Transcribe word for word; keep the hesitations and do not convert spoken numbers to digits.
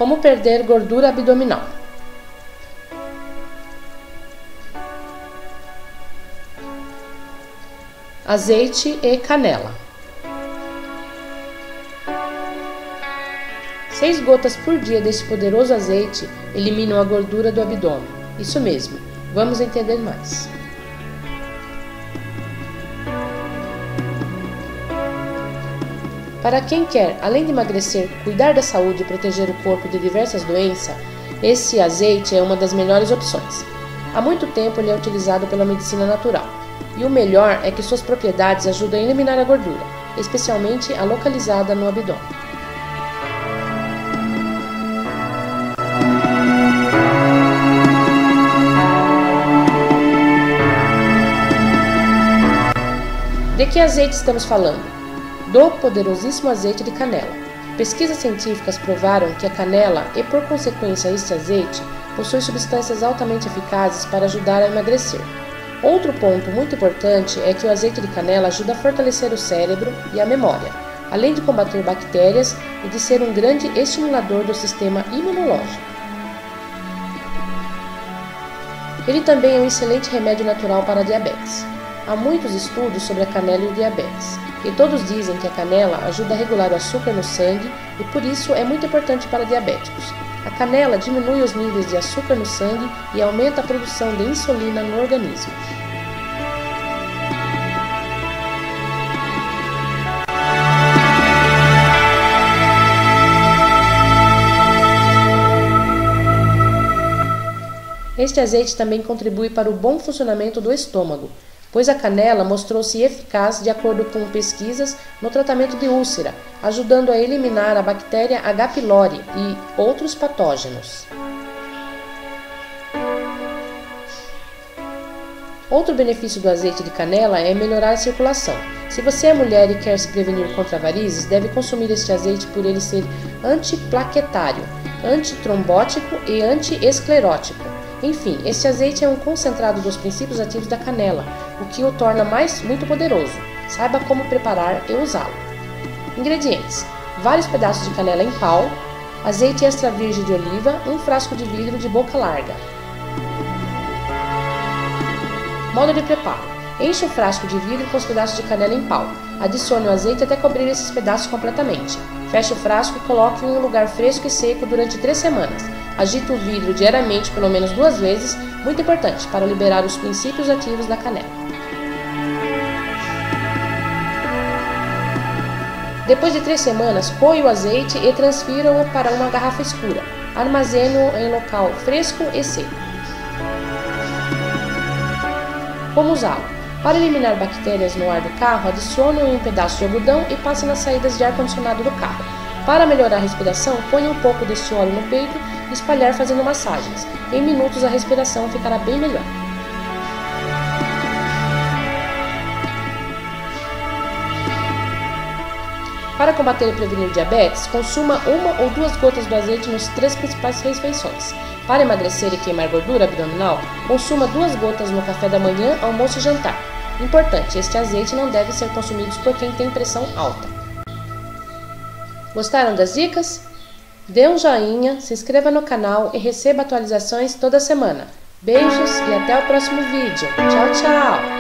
Como perder gordura abdominal? Azeite e canela. Seis gotas por dia desse poderoso azeite eliminam a gordura do abdômen. Isso mesmo, vamos entender mais. Para quem quer, além de emagrecer, cuidar da saúde e proteger o corpo de diversas doenças, esse azeite é uma das melhores opções. Há muito tempo ele é utilizado pela medicina natural. E o melhor é que suas propriedades ajudam a eliminar a gordura, especialmente a localizada no abdômen. De que azeite estamos falando? Do poderosíssimo azeite de canela. Pesquisas científicas provaram que a canela, e por consequência este azeite, possui substâncias altamente eficazes para ajudar a emagrecer. Outro ponto muito importante é que o azeite de canela ajuda a fortalecer o cérebro e a memória, além de combater bactérias e de ser um grande estimulador do sistema imunológico. Ele também é um excelente remédio natural para a diabetes. Há muitos estudos sobre a canela e o diabetes, e todos dizem que a canela ajuda a regular o açúcar no sangue e por isso é muito importante para diabéticos. A canela diminui os níveis de açúcar no sangue e aumenta a produção de insulina no organismo. Este azeite também contribui para o bom funcionamento do estômago, pois a canela mostrou-se eficaz de acordo com pesquisas no tratamento de úlcera, ajudando a eliminar a bactéria H. pylori e outros patógenos. Outro benefício do azeite de canela é melhorar a circulação. Se você é mulher e quer se prevenir contra varizes, deve consumir este azeite por ele ser antiplaquetário, antitrombótico e antiesclerótico. Enfim, este azeite é um concentrado dos princípios ativos da canela, o que o torna mais muito poderoso. Saiba como preparar e usá-lo. Ingredientes: vários pedaços de canela em pau, azeite extra virgem de oliva, um frasco de vidro de boca larga. Modo de preparo: encha o frasco de vidro com os pedaços de canela em pau. Adicione o azeite até cobrir esses pedaços completamente. Feche o frasco e coloque em um lugar fresco e seco durante três semanas. Agite o vidro diariamente pelo menos duas vezes, muito importante, para liberar os princípios ativos da canela. Depois de três semanas, coe o azeite e transfira-o para uma garrafa escura. Armazene-o em local fresco e seco. Como usá-lo? Para eliminar bactérias no ar do carro, adicione-o em um pedaço de algodão e passe nas saídas de ar-condicionado do carro. Para melhorar a respiração, ponha um pouco deste óleo no peito e espalhar fazendo massagens. Em minutos a respiração ficará bem melhor. Para combater e prevenir diabetes, consuma uma ou duas gotas do azeite nas três principais refeições. Para emagrecer e queimar gordura abdominal, consuma duas gotas no café da manhã, almoço e jantar. Importante, este azeite não deve ser consumido por quem tem pressão alta. Gostaram das dicas? Dê um joinha, se inscreva no canal e receba atualizações toda semana. Beijos e até o próximo vídeo. Tchau, tchau!